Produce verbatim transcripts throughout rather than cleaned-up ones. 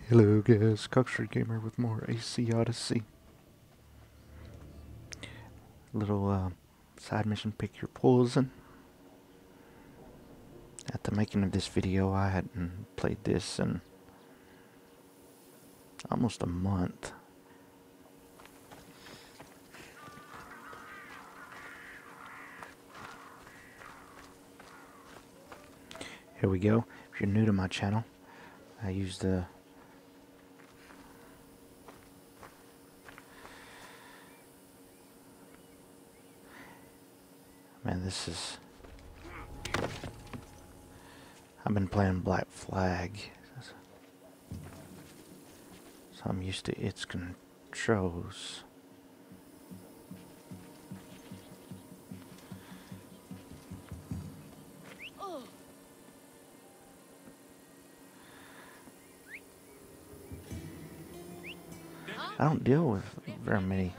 Hello guys, Cockstreet Gamer with more A C Odyssey. Little uh, side mission, pick your poison. At the making of this video, I hadn't played this in almost a month. Here we go. If you're new to my channel, I use the Man, this is... I've been playing Black Flag, so I'm used to its controls. I don't deal with very many.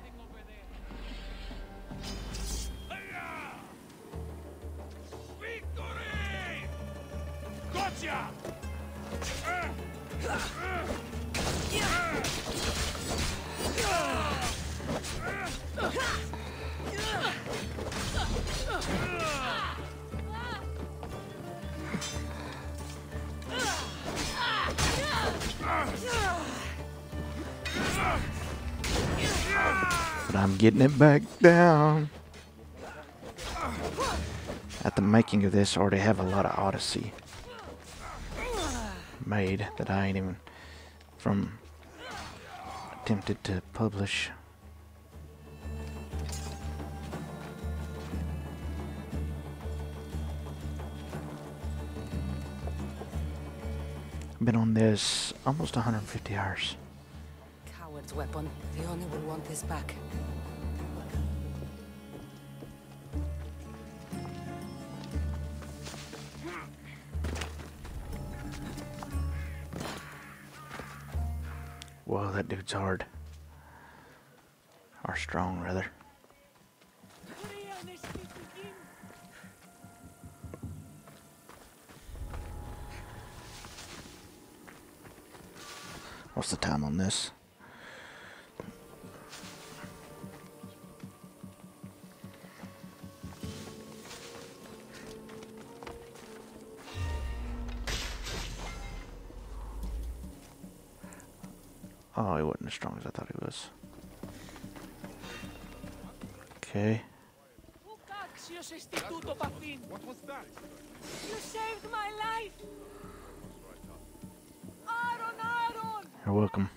But I'm getting it back down. At the making of this, I already have a lot of Odyssey made that I ain't even from attempted to publish. I've been on this almost one hundred fifty hours. Coward's weapon. The owner will want this back. Whoa, that dude's hard. Or strong, rather. What's the time on this? Oh, he wasn't as strong as I thought he was. Okay. What was that? You saved my life! Aaron, Aaron! You're welcome.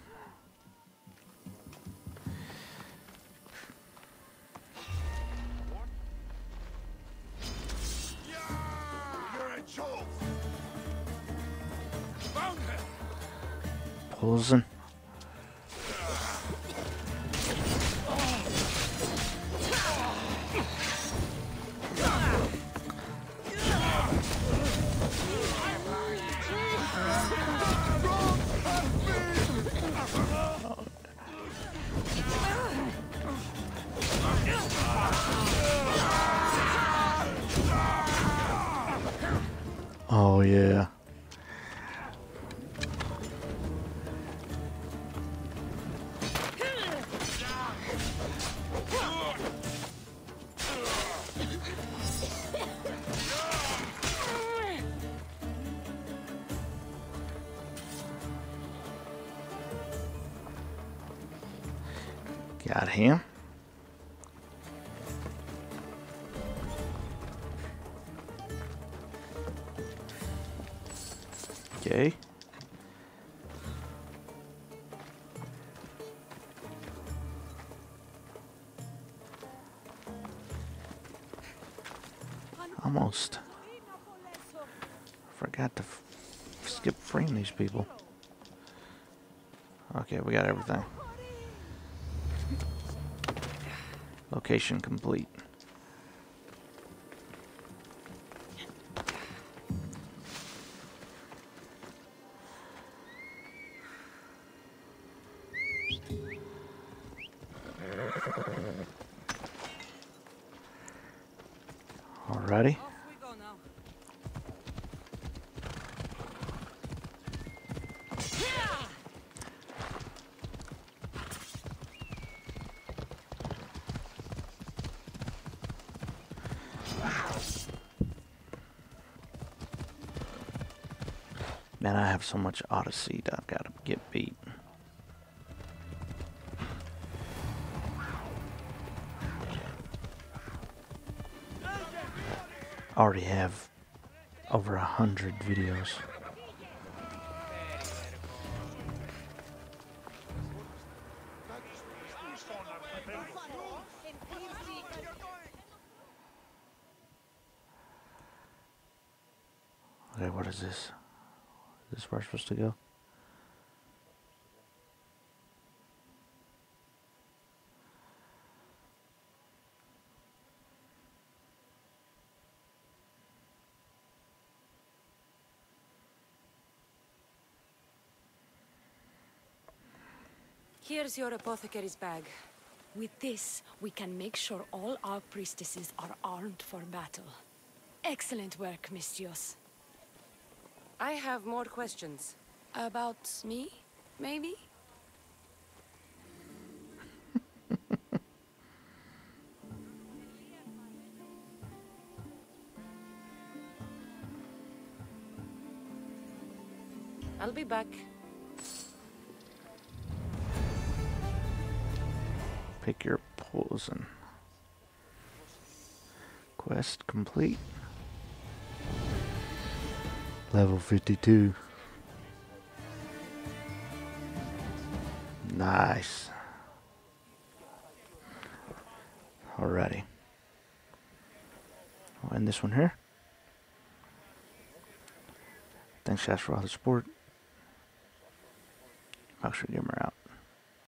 You're a joke. Found her. Poison. Oh yeah. Got him. Okay. Almost forgot to f skip freeing these people. Okay, we got everything. Location complete. Alrighty. Off we go now. Man, I have so much Odyssey that I've got to get beat. I already have over a hundred videos. Okay, what is this? Is this where I'm supposed to go? Here's your apothecary's bag. With this, we can make sure all our priestesses are armed for battle. Excellent work, Mistios. I have more questions. About me, maybe? I'll be back. Pick your poison. Quest complete. Level fifty-two. Nice. Alrighty. I'll end this one here. Thanks guys for all the support. I'll show you out.